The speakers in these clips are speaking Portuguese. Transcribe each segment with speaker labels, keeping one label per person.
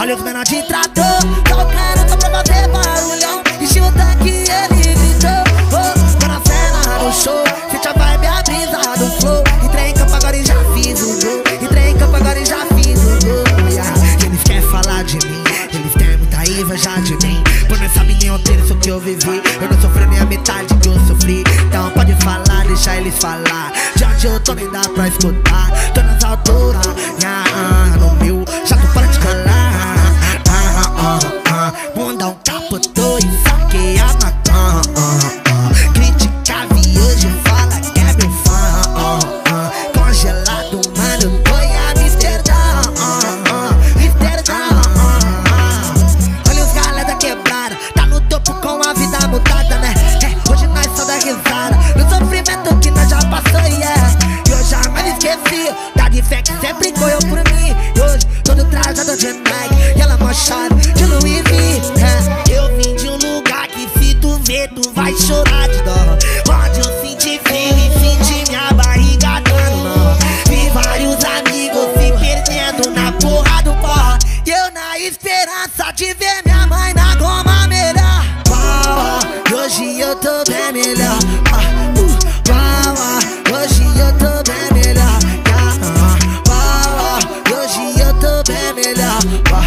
Speaker 1: Olha os menor de trator, tocando só pra fazer barulhão. Enchi o tanque e ele gritou, oh, tô na cena do show, sente a vibe, a brisa do flow. Entrei em campo agora e já fiz o gol. Entrei em campo agora e já fiz o gol, yeah. Eles querem falar de mim, eles têm muita inveja de mim. Por não sabe nem o terço que eu vivi. Eu não sofri nem a metade que eu sofri. Então pode falar, deixa eles falar. De onde eu tô nem dá pra escutar. Tô nas alturas, no meu chato para de calar. Bundão capotou e saquei a macan. Criticava e hoje fala que é meu fã. Congelado, mano, tô em Amsterdã. Olha os galera quebrada, tá no topo com a vida mudada, né? Hoje nós só dá risada no sofrimento que nós já passou, yeah. E eu jamais esqueci da de fé que sempre correu por mim. E hoje todo trajado de Nike e ela mó chave de Louis V, yeah. Eu vim de um lugar que se tu ver tu vai chorar de dó. Onde eu senti frio e senti minha barriga dando nó. Vi vários amigos se perdendo na porra do pó. E eu na esperança de ver minha mãe na goma melhor. E hoje eu tô bem melhor. Hoje eu tô bem melhor. Hoje eu tô bem melhor.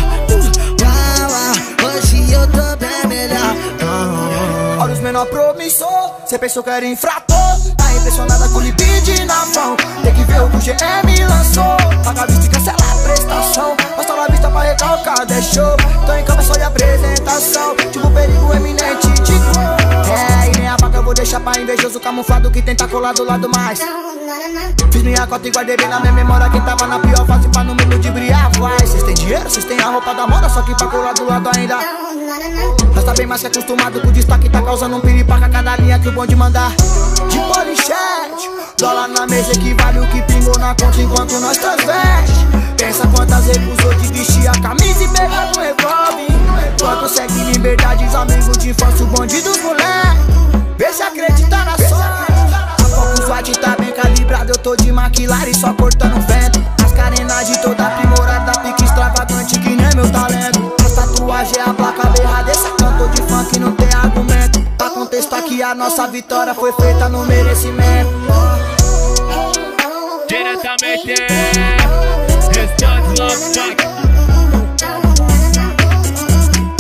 Speaker 1: Hoje eu tô bem melhor.
Speaker 2: Olha os menor promissor, cê pensou que era infrator. Tá impressionada com o libide na mão. Tem que ver o que o GM lançou. Paga a vista e cancela a prestação. Basta na vista pra recalcar, deixou. Tô em cama só de apresentação. Tipo perigo eminente de gol. E nem a vaca eu vou deixar pra invejoso camuflado que tenta colar do lado mais. Fiz minha cota e guardei bem na minha memória quem tava na pior fase pra no meio de briar. Vai, cês tem dinheiro, cês tem a roupa da moda, só que pra colar do lado ainda. Nós tá bem mais que acostumado com o destaque, tá causando um piripaca cada linha que o bonde mandar. De polichete, dólar na mesa equivale o que pingou na conta enquanto nós transveste. Pensa quantas recusou de vestir a camisa e pegar no revólver. Quanto segue liberdades, amigos de infância, o bonde dos moleques. Vê se acredita na sorte. O SWAT tá bem calibrado, eu tô de McLaren só cortando vento. As carenagens toda aprimorada, pique extravagante que nem meu talento. As tatuagens é a placa berrada, esse cantor de funk não tem argumento. Pra contestar que a nossa vitória foi feita no merecimento.
Speaker 3: Diretamente Restante Love Funk.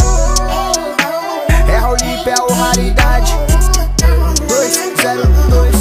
Speaker 2: É Rolip, é o raridade 202.